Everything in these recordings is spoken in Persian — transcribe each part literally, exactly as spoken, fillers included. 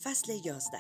فصل یازده.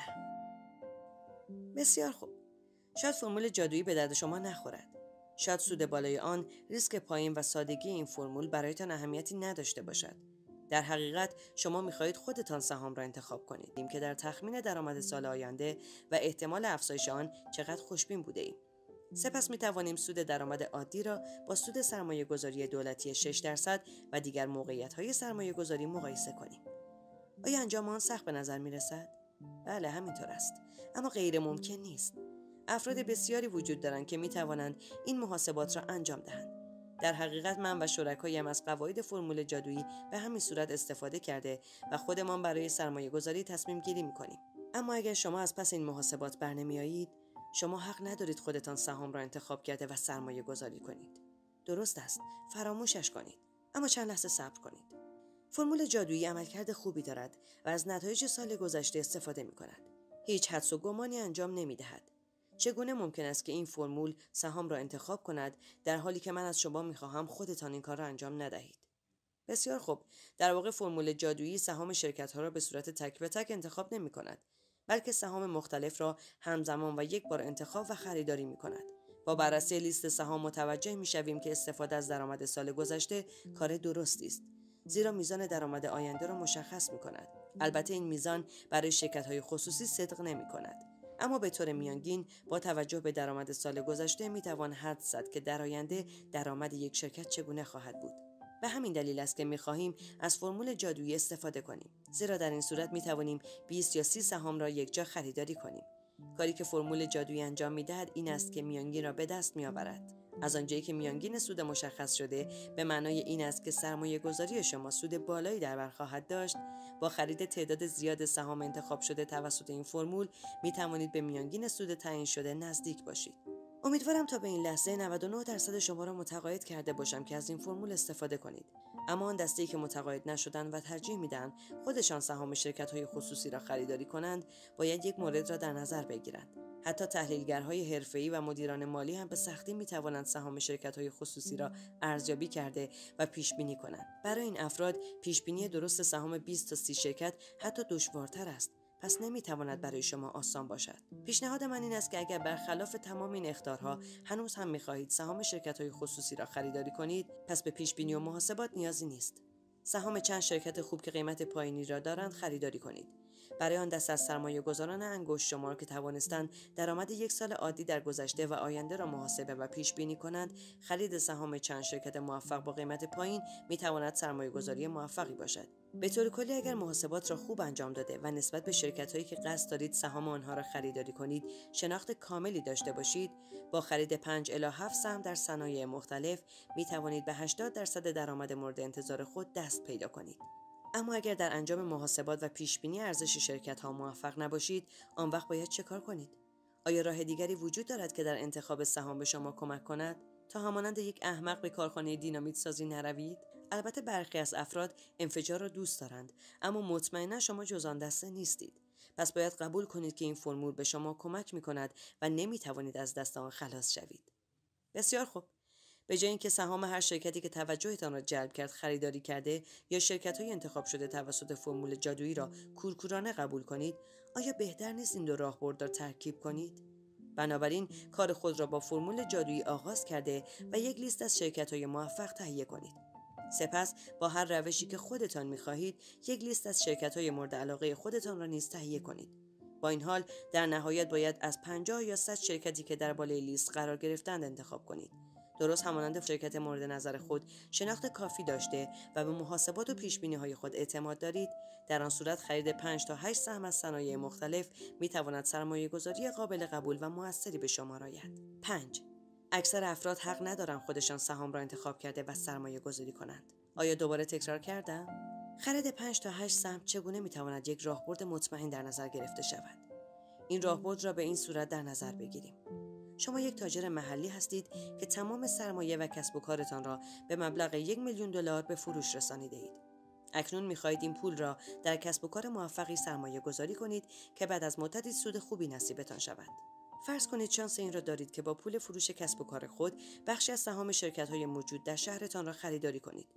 بسیار خوب. شاید فرمول جادویی به درد شما نخورد. شاید سود بالای آن، ریسک پایین و سادگی این فرمول برایتان اهمیتی نداشته باشد. در حقیقت شما می‌خواهید خودتان سهام را انتخاب کنید، این که در تخمین درآمد سال آینده و احتمال افزایش آن چقدر خوشبین بوده‌ایم. سپس می‌توانیم سود درآمد عادی را با سود سرمایه‌گذاری دولتی شش درصد و دیگر موقعیت‌های سرمایه‌گذاری مقایسه کنیم. آیا انجام آن سخت به نظر می‌رسد؟ بله، همینطور است، اما غیر ممکن نیست. افراد بسیاری وجود دارند که می‌توانند این محاسبات را انجام دهند. در حقیقت من و شرکایم از قواعد فرمول جادویی به همین صورت استفاده کرده و خودمان برای سرمایه‌گذاری تصمیم گیری می‌کنیم. اما اگر شما از پس این محاسبات برنمی‌آیید، شما حق ندارید خودتان سهام را انتخاب کرده و سرمایه‌گذاری کنید. درست است، فراموشش کنید. اما چند لحظه صبر کنید. فرمول جادویی عملکرد خوبی دارد و از نتایج سال گذشته استفاده می‌کند. هیچ حدس و گمانی انجام نمی‌دهد. چگونه ممکن است که این فرمول سهام را انتخاب کند در حالی که من از شما می‌خواهم خودتان این کار را انجام ندهید؟ بسیار خوب، در واقع فرمول جادویی سهام شرکت‌ها را به صورت تک به تک انتخاب نمی‌کند، بلکه سهام مختلف را همزمان و یک بار انتخاب و خریداری می‌کند. با بررسی لیست سهام متوجه می‌شویم که استفاده از درآمد سال گذشته کار درستی است، زیرا میزان درآمد آینده را مشخص می‌کند. البته این میزان برای شرکت‌های خصوصی صدق نمی‌کند، اما به طور میانگین با توجه به درآمد سال گذشته می‌توان حدس زد که در آینده درآمد یک شرکت چگونه خواهد بود. به همین دلیل است که می‌خواهیم از فرمول جادویی استفاده کنیم، زیرا در این صورت می‌توانیم بیست یا سی سهام را یکجا خریداری کنیم. کاری که فرمول جادویی انجام می‌دهد این است که میانگین را به دست می‌آورد. از آنجایی که میانگین سود مشخص شده، به معنای این است که سرمایه گذاری شما سود بالایی در بر خواهد داشت. با خرید تعداد زیاد سهام انتخاب شده توسط این فرمول می توانید به میانگین سود تعیین شده نزدیک باشید. امیدوارم تا به این لحظه نود و نه درصد شما را متقاعد کرده باشم که از این فرمول استفاده کنید. اما آن دسته‌ای که متقاعد نشدند و ترجیح میدن خودشان سهام شرکت‌های خصوصی را خریداری کنند، باید یک مورد را در نظر بگیرند. حتی تحلیلگرهای حرفه‌ای و مدیران مالی هم به سختی می‌توانند سهام شرکت‌های خصوصی را ارزیابی کرده و پیش‌بینی کنند. برای این افراد پیش‌بینی درست سهام بیست تا سی شرکت حتی دشوارتر است. پس نمیتواند برای شما آسان باشد. پیشنهاد من این است که اگر برخلاف تمام این اخطارها هنوز هم می‌خواهید سهام شرکت‌های خصوصی را خریداری کنید، پس به پیش‌بینی و محاسبات نیازی نیست. سهام چند شرکت خوب که قیمت پایینی را دارند خریداری کنید. برای آن دست از سرمایه‌گذاران انگشت شمار که توانستند درآمد یک سال عادی در گذشته و آینده را محاسبه و پیش بینی کنند، خرید سهام چند شرکت موفق با قیمت پایین می‌تواند سرمایه‌گذاری موفقی باشد. به طور کلی اگر محاسبات را خوب انجام داده و نسبت به شرکت‌هایی که قصد دارید سهام آنها را خریداری کنید شناخت کاملی داشته باشید، با خرید پنج الی هفت سهم در صنایع مختلف می‌توانید به هشتاد درصد درآمد مورد انتظار خود دست پیدا کنید. اما اگر در انجام محاسبات و پیشبینی ارزش شرکت‌ها موفق نباشید، آن وقت باید چه کار کنید؟ آیا راه دیگری وجود دارد که در انتخاب سهام به شما کمک کند تا همانند یک احمق به کارخانه دینامیت سازی نروید؟ البته برخی از افراد انفجار را دوست دارند، اما مطمئنا شما جز آن دسته نیستید. پس باید قبول کنید که این فرمول به شما کمک می‌کند و نمی‌توانید از دست آن خلاص شوید. بسیار خوب. به جای اینکه سهام هر شرکتی که توجهتان را جلب کرد خریداری کرده یا شرکت‌های انتخاب شده توسط فرمول جادویی را کورکورانه قبول کنید، آیا بهتر نیست این دو راهبرد را ترکیب کنید؟ بنابراین کار خود را با فرمول جادویی آغاز کرده و یک لیست از شرکت‌های موفق تهیه کنید. سپس با هر روشی که خودتان می‌خواهید، یک لیست از شرکت‌های مورد علاقه خودتان را نیز تهیه کنید. با این حال در نهایت باید از پنجاه یا صد شرکتی که در بالای لیست قرار گرفتند انتخاب کنید. درست همانند شرکت مورد نظر خود شناخت کافی داشته و به محاسبات و پیشبینی‌های خود اعتماد دارید، در آن صورت خرید پنج تا هشت سهم از صنایع مختلف می‌تواند سرمایه‌گذاری قابل قبول و موثری به شما آید. پنج. اکثر افراد حق ندارند خودشان سهام را انتخاب کرده و سرمایه‌گذاری کنند. آیا دوباره تکرار کردم؟ خرید پنج تا هشت سهم چگونه می‌تواند یک راهبرد مطمئن در نظر گرفته شود؟ این راهبرد را به این صورت در نظر بگیریم. شما یک تاجر محلی هستید که تمام سرمایه و کسب و کارتان را به مبلغ یک میلیون دلار به فروش رسانیده اید. اکنون می‌خواهید این پول را در کسب و کار موفقی سرمایه گذاری کنید که بعد از مدتی سود خوبی نصیبتان شود. فرض کنید شانس این را دارید که با پول فروش کسب و کار خود بخشی از سهام شرکت‌های موجود در شهرتان را خریداری کنید.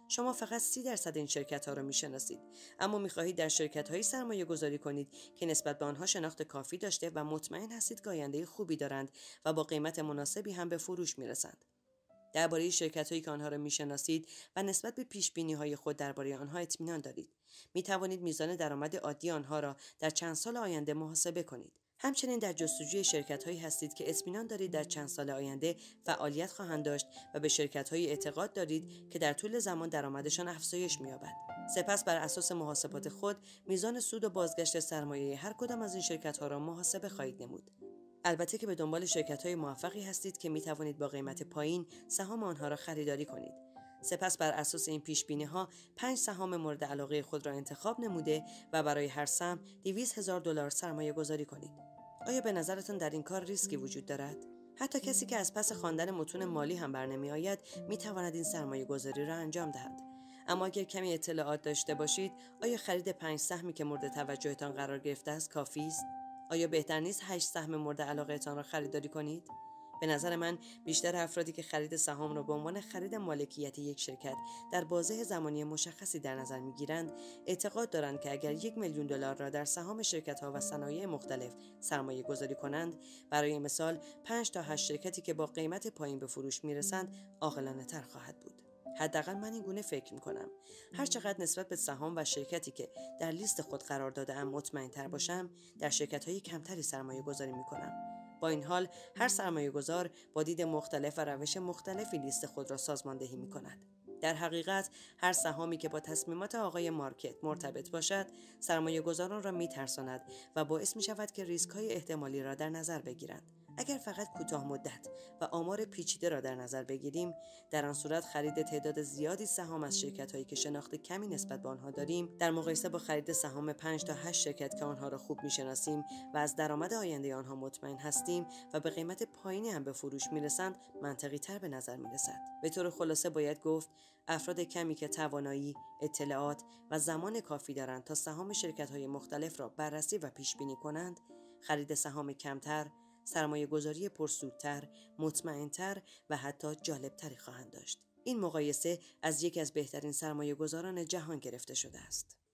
شما فقط سی درصد این شرکت ها را میشناسید، اما میخواهید در شرکت هایی سرمایه گذاری کنید که نسبت به آنها شناخت کافی داشته و مطمئن هستید که آینده خوبی دارند و با قیمت مناسبی هم به فروش میرسند. درباره شرکت هایی که آنها را میشناسید و نسبت به پیش بینی های خود درباره آنها اطمینان دارید، می توانید میزان درآمد عادی آنها را در چند سال آینده محاسبه کنید. همچنین در جستجوی شرکت هایی هستید که اطمینان دارید در چند سال آینده فعالیت خواهند داشت و به شرکت هایی اعتقاد دارید که در طول زمان درآمدشان افزایش می‌یابد. سپس بر اساس محاسبات خود میزان سود و بازگشت سرمایه هر کدام از این شرکت ها را محاسبه خواهید نمود. البته که به دنبال شرکت‌های موفقی هستید که می توانید با قیمت پایین سهام آنها را خریداری کنید. سپس بر اساس این پیش‌بینی‌ها پنج سهام مورد علاقه خود را انتخاب نموده و برای هر سهم دویست هزار دلار سرمایه گذاری کنید. آیا به نظرتان در این کار ریسکی وجود دارد؟ حتی کسی که از پس خواندن متون مالی هم برنمی آید می تواند این سرمایه گذاری را انجام دهد. اما اگر کمی اطلاعات داشته باشید، آیا خرید پنج سهمی که مورد توجهتان قرار گرفته است کافی است؟ آیا بهتر نیست هشت سهم مورد علاقهتان را خریداری کنید؟ به نظر من بیشتر افرادی که خرید سهام را به عنوان خرید مالکیت یک شرکت در بازه زمانی مشخصی در نظر می‌گیرند، اعتقاد دارند که اگر یک میلیون دلار را در سهام شرکت‌ها و صنایع مختلف سرمایه گذاری کنند، برای مثال پنج تا هشت شرکتی که با قیمت پایین به فروش می‌رسند، عاقلانه تر خواهد بود. حداقل من این گونه فکر می‌کنم. هر چقدر نسبت به سهام و شرکتی که در لیست خود قرار داده‌ام مطمئن‌تر باشم، در شرکت‌های کمتری سرمایه گذاری می‌کنم. با این حال هر سرمایه گذار با دید مختلف و روش مختلفی لیست خود را سازماندهی می کند. در حقیقت هر سهامی که با تصمیمات آقای مارکت مرتبط باشد، سرمایه گذاران را می ترساند و باعث می شود که ریسک های احتمالی را در نظر بگیرند. اگر فقط کوتاه مدت و آمار پیچیده را در نظر بگیریم، در آن صورت خرید تعداد زیادی سهام از شرکت‌هایی که شناخت کمی نسبت به آنها داریم، در مقایسه با خرید سهام پنج تا هشت شرکت که آنها را خوب می‌شناسیم و از درآمد آینده آنها مطمئن هستیم و به قیمت پایینی هم به فروش می‌رسند، منطقی تر به نظر می‌رسد. به طور خلاصه باید گفت افراد کمی که توانایی، اطلاعات و زمان کافی دارند تا سهام شرکت‌های مختلف را بررسی و پیش‌بینی کنند، خرید سهام کمتر، سرمایه گذاری پرسودتر، مطمئنتر و حتی جالبتری خواهند داشت. این مقایسه از یکی از بهترین سرمایه گذاران جهان گرفته شده است.